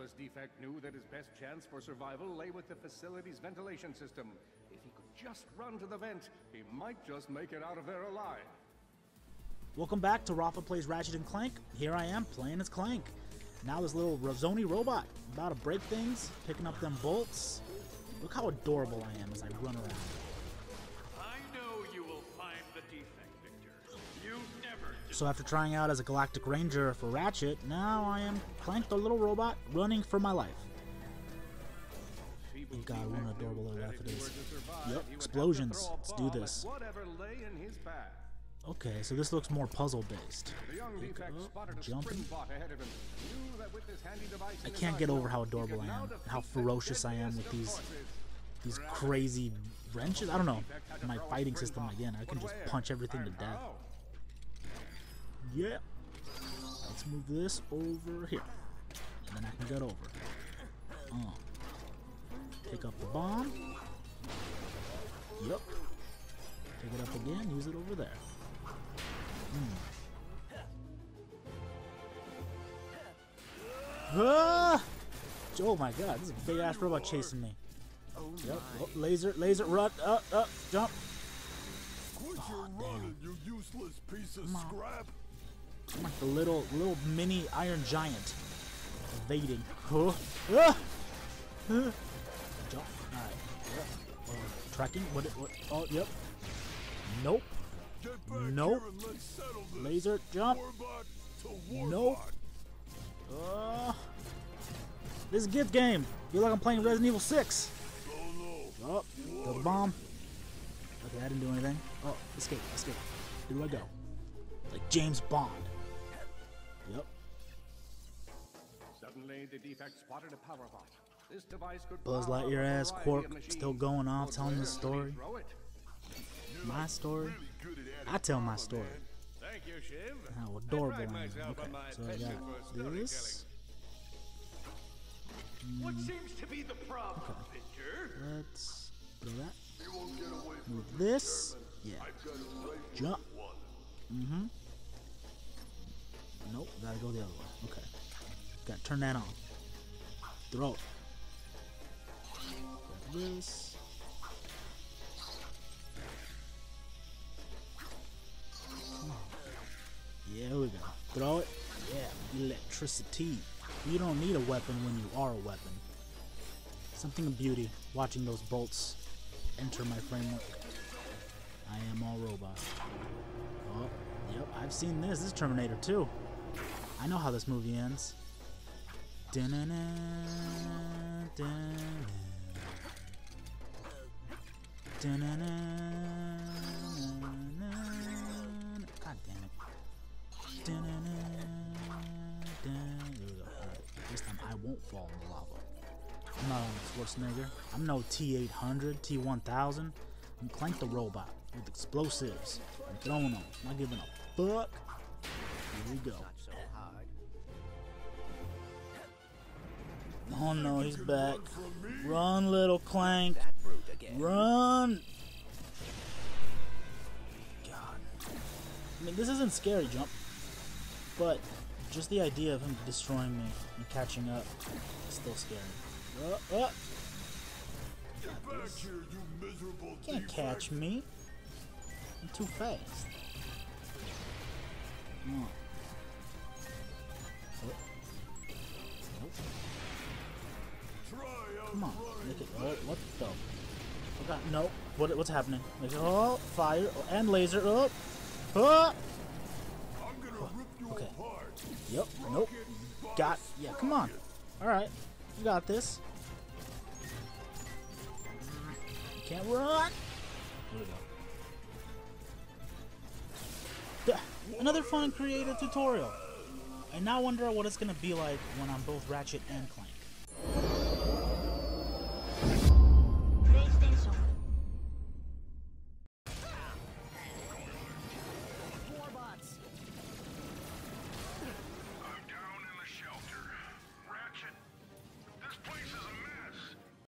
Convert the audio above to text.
helpless Defect knew that his best chance for survival lay with the facility's ventilation system. If he could just run to the vent, he might just make it out of there alive. Welcome back to Rafa Plays Ratchet and Clank. Here I am playing as Clank. Now this little Razoni robot about to break things, picking up them bolts. Look how adorable I am as I run around. I know you will find the defect, Victor. You never do. So after trying out as a Galactic Ranger for Ratchet, now I am Clank the little robot running for my life. Oh god, what an adorable little laugh it is. Yep, explosions. Let's do this. Okay, so this looks more puzzle-based. Pick up, jumping. I can't get over how adorable I am, how ferocious I am with these crazy wrenches. I don't know, my fighting system again, I can just punch everything to death. Yeah. Let's move this over here, and then I can get over. Pick up the bomb. Yep. Pick it up again, use it over there. Ah! Oh my god, this is a big ass robot chasing me. Yep. Oh, laser, run, jump. Oh, damn. You useless piece of scrap. I'm like the little mini Iron Giant evading. Huh? Ah! Jump. Alright. Yep. Tracking. What? Oh, yep. Nope. Nope. Laser jump. Nope. This is a kids game. Feel like I'm playing Resident Evil 6. Oh, the bomb. Okay, I didn't do anything. Oh, escape. Where do I go? Like James Bond. Yep. Suddenly, the Defect spotted a power bot. This device could Buzz Lightyear ass Quark still going off telling the story. My story? I tell my story. Thank you, Shiv. How adorable I am. Okay, so I got this. What seems to be the problem, Victor? Let's do that. Move this. Yeah. Jump. Nope, gotta go the other way. Okay. Gotta turn that on. Throw it. Grab this. Yeah, here we go. Throw it. Yeah, electricity. You don't need a weapon when you are a weapon. Something of beauty watching those bolts enter my framework. I am all robot. Oh, yep, I've seen this. This is Terminator 2. I know how this movie ends. Da-na-na, da-na. Da-na-na, God damn it. There we go. Right. This time I won't fall in the lava. I'm not Arnold Schwarzenegger. I'm no T-800, T-1000. I'm Clank the robot with explosives. I'm throwing them. I'm not giving a fuck. Here we go. Oh no, he's back. Run, little Clank. Run. God. I mean, this isn't scary, Jump. But just the idea of him destroying me and catching up is still scary. Get back here, you miserable Can't catch me. I'm too fast. Come on. Come on. Look at, oh, what the? Okay, no. What's happening? Oh, fire and laser. Oh. Oh. Okay. Yep. Nope. Got. Yeah. Come on. All right. You got this. You can't run. Here we go. Another fun and creative tutorial. I now wonder what it's gonna be like when I'm both Ratchet and Clank.